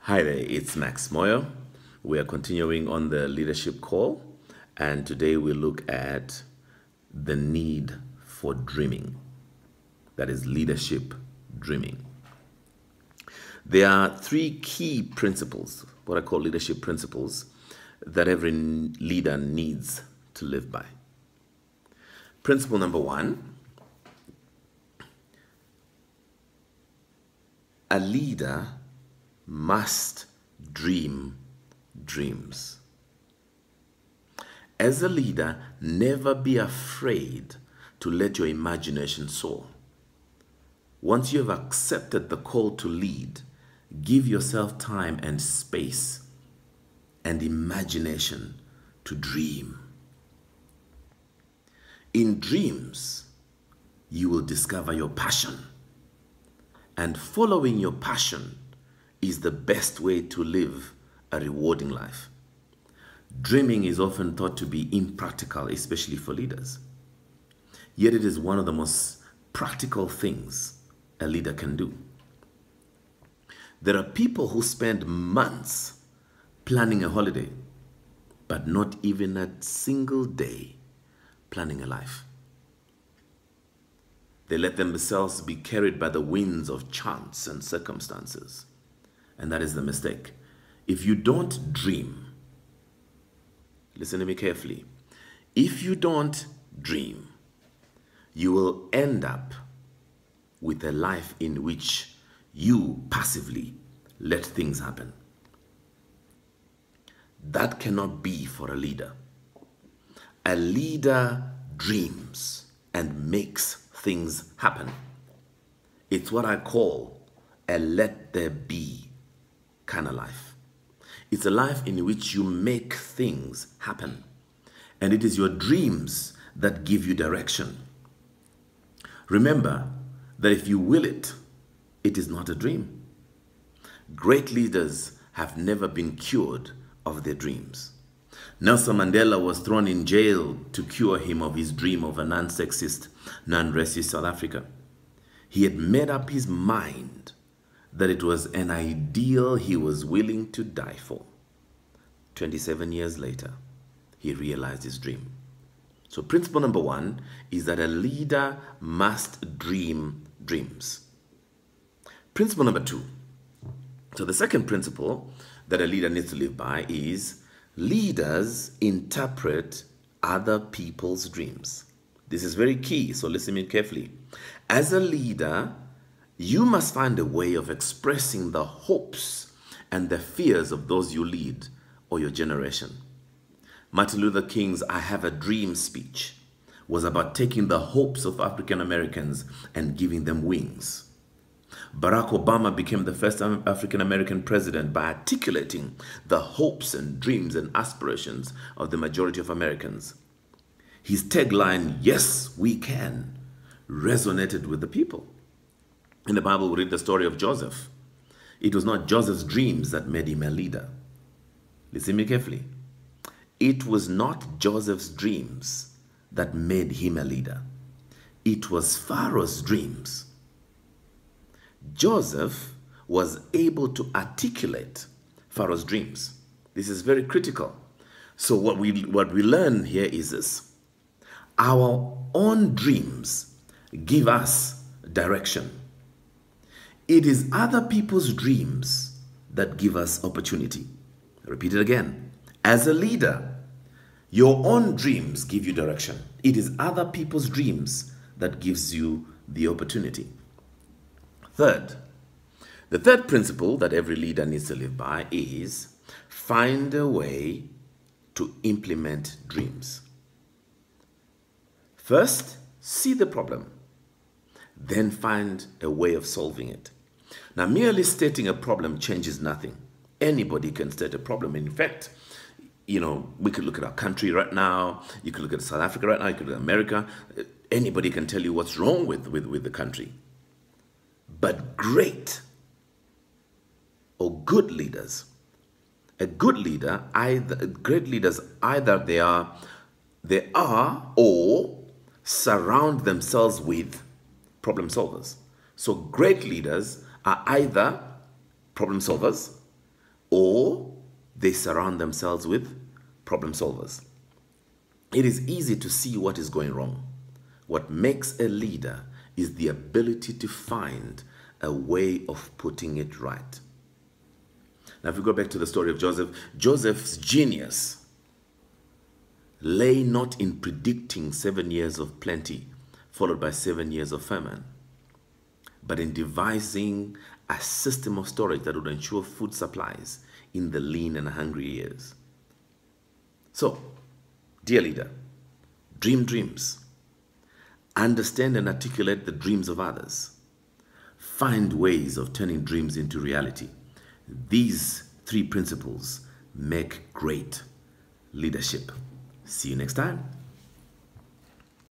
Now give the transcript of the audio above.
Hi there, it's Max Moyo. We are continuing on the leadership call, and today we look at the need for dreaming. That is leadership dreaming. There are three key principles, what I call leadership principles, that every leader needs to live by. Principle number one, a leader must dream dreams. As a leader, never be afraid to let your imagination soar. Once you have accepted the call to lead, give yourself time and space and imagination to dream. In dreams, you will discover your passion, and following your passion is the best way to live a rewarding life. Dreaming is often thought to be impractical, especially for leaders. Yet it is one of the most practical things a leader can do. There are people who spend months planning a holiday, but not even a single day planning a life. They let themselves be carried by the winds of chance and circumstances. And that is the mistake. If you don't dream, listen to me carefully. If you don't dream, you will end up with a life in which you passively let things happen. That cannot be for a leader. A leader dreams and makes things happen. It's what I call a let there be kind of life. It's a life in which you make things happen. And it is your dreams that give you direction. Remember that if you will it, it is not a dream. Great leaders have never been cured of their dreams. Nelson Mandela was thrown in jail to cure him of his dream of a non-sexist, non-racist South Africa. He had made up his mind that it was an ideal he was willing to die for. 27 years later, he realized his dream. So principle number one is that a leader must dream dreams. Principle number two. So the second principle that a leader needs to live by is leaders interpret other people's dreams. This is very key, so listen to me carefully. As a leader, you must find a way of expressing the hopes and the fears of those you lead or your generation. Martin Luther King's I Have a Dream speech was about taking the hopes of African Americans and giving them wings. Barack Obama became the first African American president by articulating the hopes and dreams and aspirations of the majority of Americans. His tagline, "Yes, we can," resonated with the people. In the Bible, we read the story of Joseph. It was not Joseph's dreams that made him a leader. Listen to me carefully. It was not Joseph's dreams that made him a leader. It was Pharaoh's dreams. Joseph was able to articulate Pharaoh's dreams. This is very critical. So what we learn here is this. Our own dreams give us direction. It is other people's dreams that give us opportunity. I repeat it again. As a leader, your own dreams give you direction. It is other people's dreams that gives you the opportunity. Third, the third principle that every leader needs to live by is find a way to implement dreams. First, see the problem, then find a way of solving it. Now, merely stating a problem changes nothing. Anybody can state a problem. In fact, we could look at our country right now. You could look at South Africa right now. You could look at America. Anybody can tell you what's wrong with the country. But great or good leaders, great leaders, either they are or surround themselves with problem solvers. So great leaders are either problem solvers, or they surround themselves with problem solvers. It is easy to see what is going wrong. What makes a leader is the ability to find a way of putting it right. Now, if we go back to the story of Joseph, Joseph's genius lay not in predicting 7 years of plenty followed by 7 years of famine, but in devising a system of storage that would ensure food supplies in the lean and hungry years. So, dear leader, dream dreams. Understand and articulate the dreams of others. Find ways of turning dreams into reality. These 3 principles make great leadership. See you next time.